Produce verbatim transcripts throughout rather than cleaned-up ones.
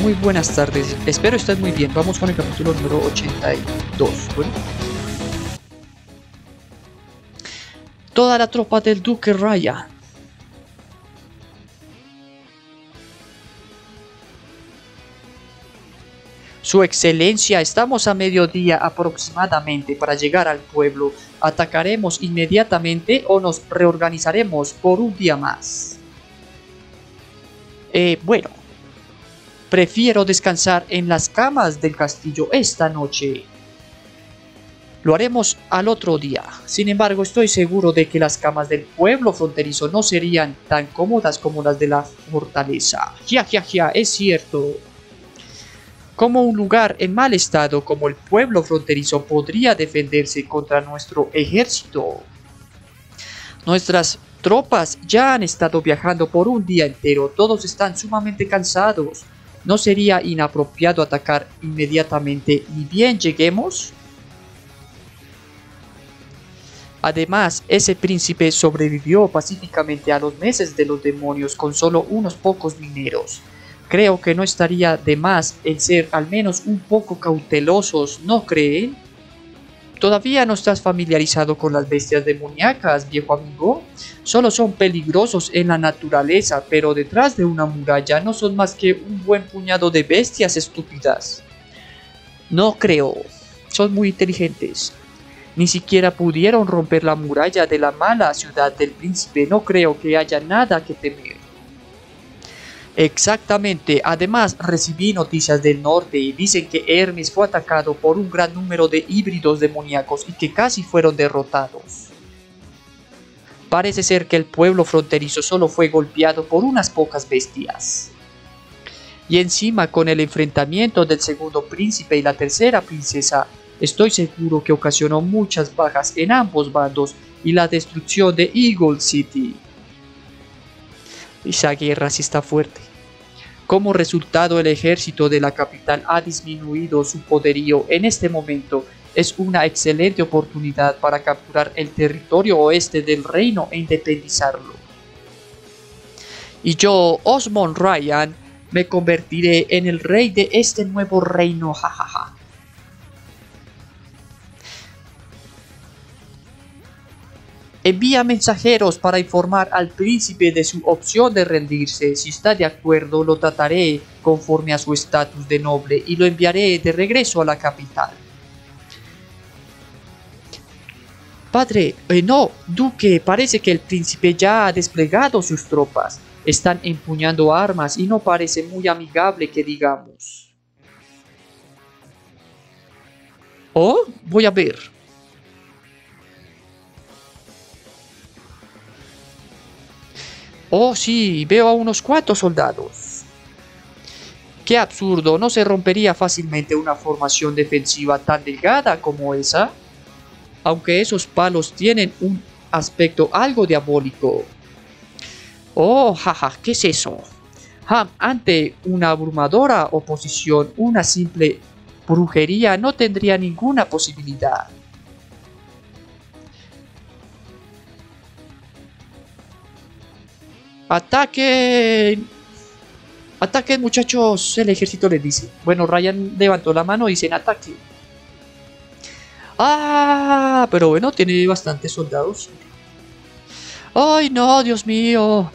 muy buenas tardes. Espero estés muy bien. Vamos con el capítulo número ochenta y dos. Bueno. Toda la tropa del Duque Ryan. Su excelencia, estamos a mediodía aproximadamente para llegar al pueblo. ¿Atacaremos inmediatamente o nos reorganizaremos por un día más? Eh, bueno. Prefiero descansar en las camas del castillo esta noche. Lo haremos al otro día. Sin embargo, estoy seguro de que las camas del pueblo fronterizo no serían tan cómodas como las de la fortaleza. Ya, ya, ya, es cierto. ¿Cómo un lugar en mal estado como el pueblo fronterizo podría defenderse contra nuestro ejército? Nuestras tropas ya han estado viajando por un día entero. Todos están sumamente cansados. ¿No sería inapropiado atacar inmediatamente ni bien lleguemos? Además, ese príncipe sobrevivió pacíficamente a los meses de los demonios con solo unos pocos mineros. Creo que no estaría de más el ser al menos un poco cautelosos, ¿no creen? ¿Todavía no estás familiarizado con las bestias demoníacas, viejo amigo? Solo son peligrosos en la naturaleza, pero detrás de una muralla no son más que un buen puñado de bestias estúpidas. No creo. Son muy inteligentes. Ni siquiera pudieron romper la muralla de la mala ciudad del príncipe. No creo que haya nada que temer. Exactamente. Además, recibí noticias del norte y dicen que Hermes fue atacado por un gran número de híbridos demoníacos y que casi fueron derrotados. Parece ser que el pueblo fronterizo solo fue golpeado por unas pocas bestias. Y encima, con el enfrentamiento del segundo príncipe y la tercera princesa, estoy seguro que ocasionó muchas bajas en ambos bandos y la destrucción de Eagle City. Esa guerra sí está fuerte. Como resultado, el ejército de la capital ha disminuido su poderío. En este momento es una excelente oportunidad para capturar el territorio oeste del reino e independizarlo. Y yo, Osmond Ryan, me convertiré en el rey de este nuevo reino, jajaja. Envía mensajeros para informar al príncipe de su opción de rendirse. Si está de acuerdo, lo trataré conforme a su estatus de noble y lo enviaré de regreso a la capital. Padre, eh, no, duque, parece que el príncipe ya ha desplegado sus tropas. Están empuñando armas y no parece muy amigable que digamos. Oh, voy a ver. Oh, sí, veo a unos cuantos soldados. ¡Qué absurdo! ¿No se rompería fácilmente una formación defensiva tan delgada como esa? Aunque esos palos tienen un aspecto algo diabólico. Oh, jaja, ¿qué es eso? Ham, ante una abrumadora oposición, una simple brujería no tendría ninguna posibilidad. ¡Ataquen! ¡Ataquen, muchachos! El ejército les dice. Bueno, Ryan levantó la mano y dicen ataque. ¡Ah! Pero bueno, tiene bastantes soldados. ¡Ay, no! ¡Dios mío!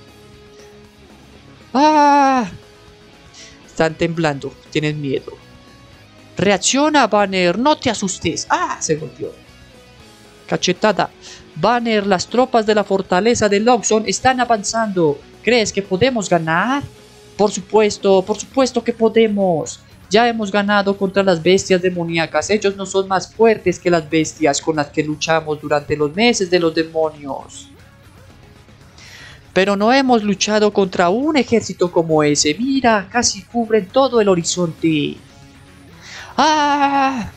¡Ah! Están temblando. Tienen miedo. ¡Reacciona, Banner! ¡No te asustes! ¡Ah! Se golpeó. Cachetada. Banner, las tropas de la fortaleza de Loxodon están avanzando. ¿Crees que podemos ganar? Por supuesto, por supuesto que podemos. Ya hemos ganado contra las bestias demoníacas. Ellos no son más fuertes que las bestias con las que luchamos durante los meses de los demonios. Pero no hemos luchado contra un ejército como ese. Mira, casi cubren todo el horizonte. ¡Ah!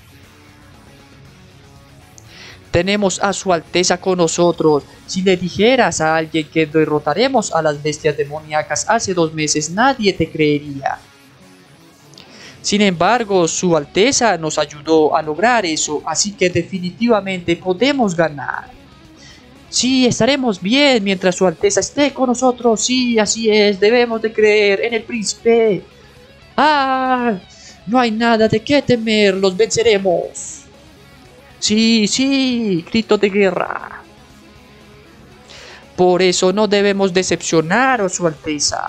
Tenemos a su alteza con nosotros. Si le dijeras a alguien que derrotaremos a las bestias demoníacas hace dos meses, nadie te creería. Sin embargo, su alteza nos ayudó a lograr eso, así que definitivamente podemos ganar. Sí, estaremos bien mientras su alteza esté con nosotros. Sí, así es, debemos de creer en el príncipe. ¡Ah! No hay nada de qué temer, los venceremos. Sí, sí, grito de guerra. Por eso no debemos decepcionar a su Alteza.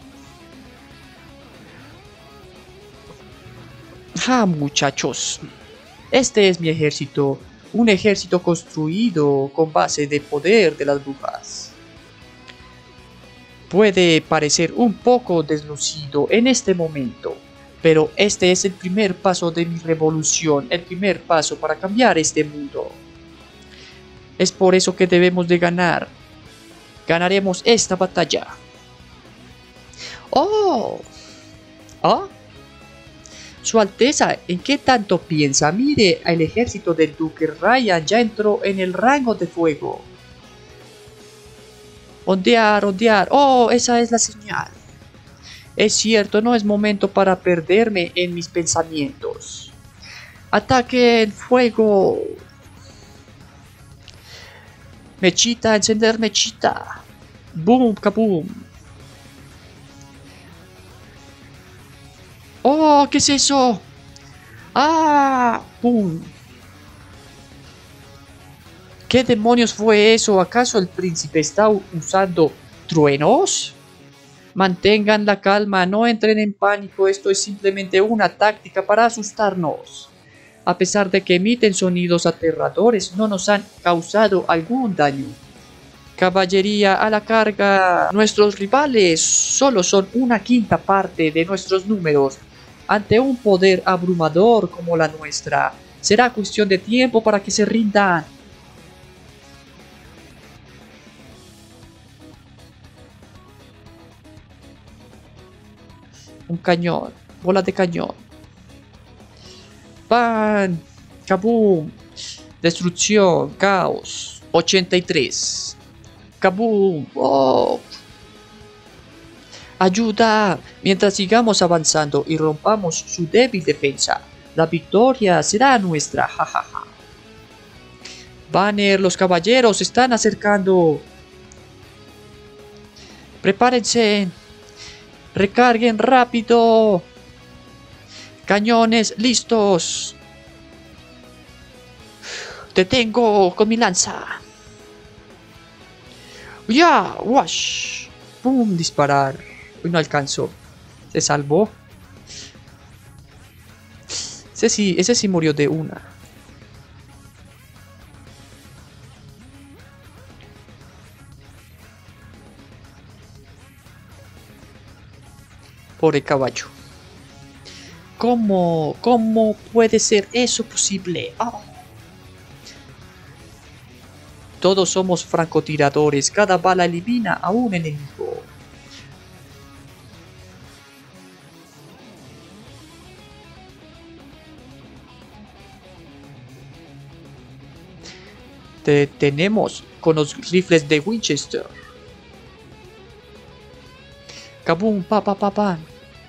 Ah, muchachos. Este es mi ejército. Un ejército construido con base de poder de las brujas. Puede parecer un poco deslucido en este momento, pero este es el primer paso de mi revolución, el primer paso para cambiar este mundo. Es por eso que debemos de ganar. Ganaremos esta batalla. ¡Oh! ¿Ah? Su Alteza, ¿en qué tanto piensa? Mire, el ejército del Duque Ryan ya entró en el rango de fuego. Ondear, ondear. ¡Oh! Esa es la señal. Es cierto, no es momento para perderme en mis pensamientos. ¡Ataque el fuego! Mechita, encender mechita. Boom, kaboom. ¡Oh! ¿Qué es eso? ¡Ah! ¡Pum! ¿Qué demonios fue eso? ¿Acaso el príncipe está usando truenos? Mantengan la calma, no entren en pánico, esto es simplemente una táctica para asustarnos. A pesar de que emiten sonidos aterradores, no nos han causado algún daño. Caballería a la carga. Nuestros rivales solo son una quinta parte de nuestros números. Ante un poder abrumador como la nuestra, será cuestión de tiempo para que se rindan. Un cañón, bola de cañón. ¡Pan! ¡Kaboom! Destrucción, caos. ochenta y tres. ¡Kaboom! ¡Oh! ¡Ayuda! Mientras sigamos avanzando y rompamos su débil defensa, la victoria será nuestra. ¡Ja, ja, ja! Banner, los caballeros se están acercando. Prepárense. Recarguen rápido. Cañones listos. Te tengo con mi lanza. Ya, wash. Pum, disparar. Uy, no alcanzó. Se salvó. Ese sí, ese sí murió de una. Pobre caballo. ¿Cómo? ¿Cómo puede ser eso posible? Oh. Todos somos francotiradores. Cada bala elimina a un enemigo. Te tenemos con los rifles de Winchester. Kabum, pa, pa, pa, pa.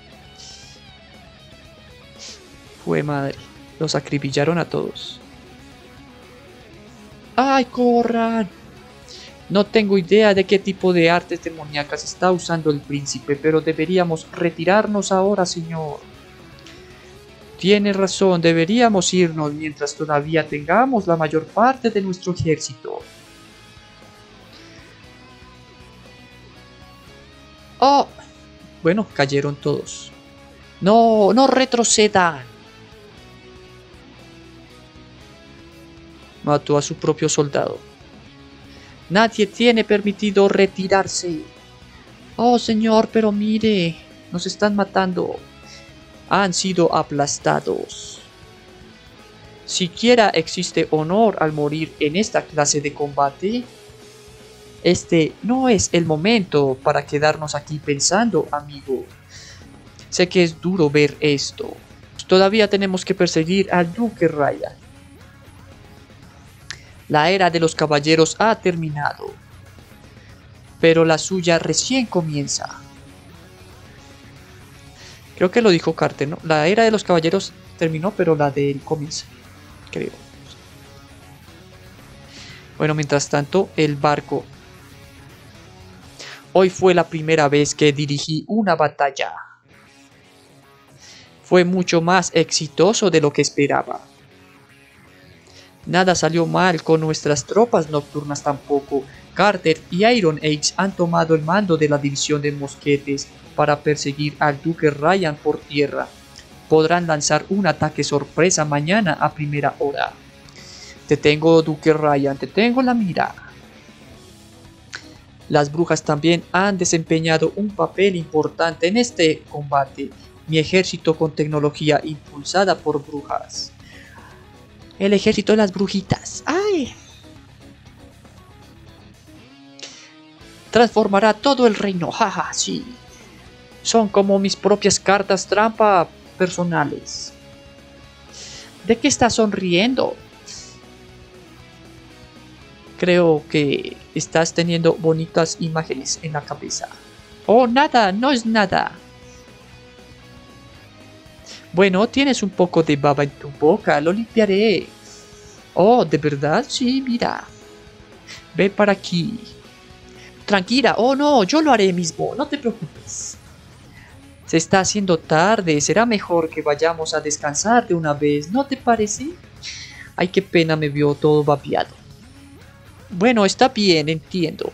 Fue madre. Los acribillaron a todos. ¡Ay, corran! No tengo idea de qué tipo de artes demoníacas está usando el príncipe, pero deberíamos retirarnos ahora, señor. Tiene razón, deberíamos irnos mientras todavía tengamos la mayor parte de nuestro ejército. ¡Oh! Bueno, cayeron todos. ¡No, no retrocedan! Mató a su propio soldado. Nadie tiene permitido retirarse. Oh, señor, pero mire, nos están matando. Han sido aplastados. ¿Siquiera existe honor al morir en esta clase de combate? Este no es el momento para quedarnos aquí pensando, amigo. Sé que es duro ver esto. Todavía tenemos que perseguir al Duque Ryan. La era de los caballeros ha terminado, pero la suya recién comienza. Creo que lo dijo Carter, ¿no? La era de los caballeros terminó, pero la de él comienza, creo. Bueno, mientras tanto, el barco. Hoy fue la primera vez que dirigí una batalla. fue mucho más exitoso de lo que esperaba. Nada salió mal con nuestras tropas nocturnas tampoco. Carter y Iron Axe han tomado el mando de la división de mosquetes para perseguir al Duque Ryan por tierra. Podrán lanzar un ataque sorpresa mañana a primera hora. Te tengo, Duque Ryan, te tengo la mira. Las brujas también han desempeñado un papel importante en este combate. Mi ejército con tecnología impulsada por brujas. El ejército de las brujitas. ¡Ay! Transformará todo el reino. Jaja, sí. Son como mis propias cartas trampa personales. ¿De qué estás sonriendo? Creo que estás teniendo bonitas imágenes en la cabeza. Oh, nada, no es nada. Bueno, tienes un poco de baba en tu boca, lo limpiaré. Oh, ¿de verdad? Sí, mira. Ven para aquí. Tranquila, oh no, yo lo haré mismo, no te preocupes. Se está haciendo tarde, será mejor que vayamos a descansar de una vez, ¿no te parece? Ay, qué pena, me vio todo vapeado. Bueno, está bien, entiendo.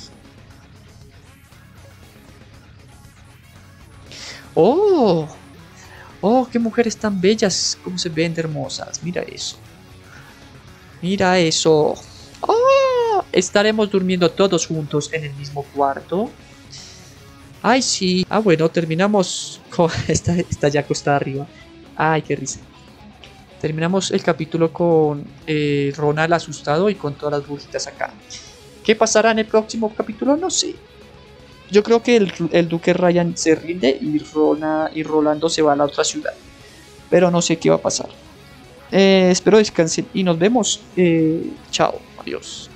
Oh, oh, qué mujeres tan bellas, cómo se ven de hermosas, mira eso. Mira eso. Oh, estaremos durmiendo todos juntos en el mismo cuarto. Ay, sí. Ah, bueno, terminamos con... Está, está ya acostada arriba. Ay, qué risa. Terminamos el capítulo con eh, Ronald asustado y con todas las brujitas acá. ¿Qué pasará en el próximo capítulo? No sé. Yo creo que el, el Duque Ryan se rinde y, Rona, y Rolando se va a la otra ciudad. Pero no sé qué va a pasar. Eh, espero descansen y nos vemos. Eh, chao. Adiós.